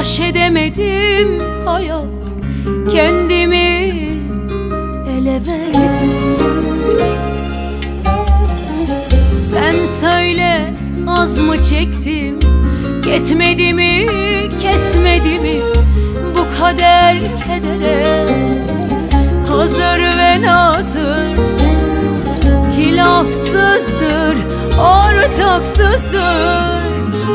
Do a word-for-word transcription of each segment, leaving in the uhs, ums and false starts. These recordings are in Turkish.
baş edemedim hayat, kendimi ele verdim. Sen söyle, az mı çektim, yetmedi mi, kesmedi mi bu kader kedere? Hazır ve nazır, hilafsızdır, ortaksızdır.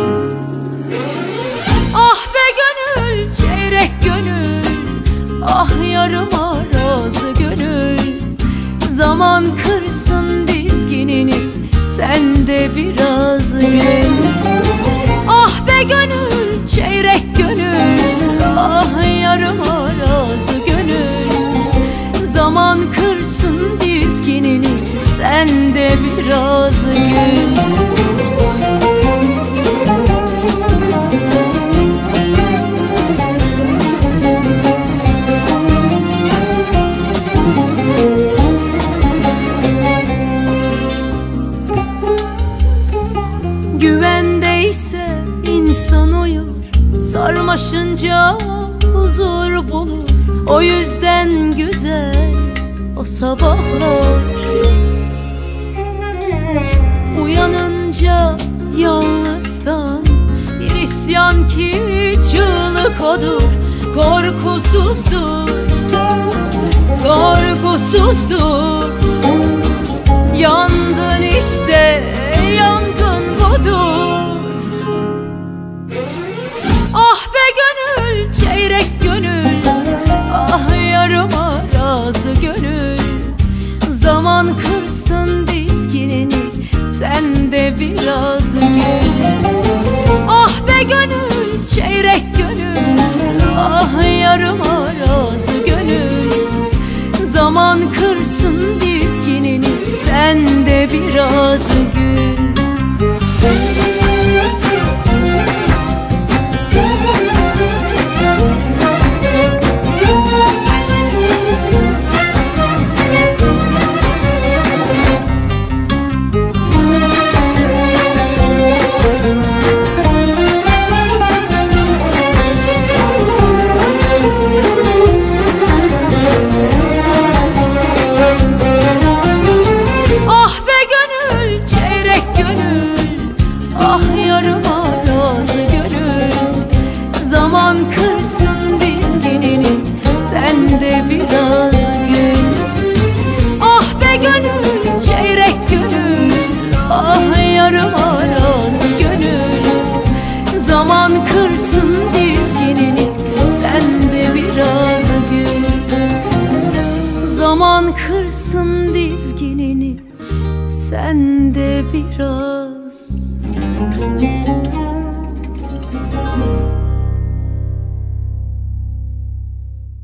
Ah be gönül, çeyrek gönül, ah yarım arazi gönül. Zaman kırsın dizginini, sen de biraz gül. Ah be gönül, çeyrek gönül, ah yarım arazi gönül. Zaman kırsın dizginini, sen de biraz gül. Güvendeyse insan uyur, sarmaşınca huzur bulur. O yüzden güzel o sabahlar, uyanınca yalnızsan bir isyan ki çığlık odur. Korkusuzdur, sorgusuzdur. Yandın işte, yangın budur. Ah be gönül, çeyrek gönül, ah yarım arazi gönül. Zaman kırsın dizginini, sen de biraz gül. Ah be gönül, çeyrek gönül, ah yarım arazi gönül. Zaman kırsın dizginini, sen de biraz gül. Zaman kırsın dizginini, sen de biraz gül. Ah be gönül, çeyrek gönül, ah yarım arazi gönül. Zaman kırsın dizginini, sen de biraz gül. Zaman kırsın dizginini, sen de biraz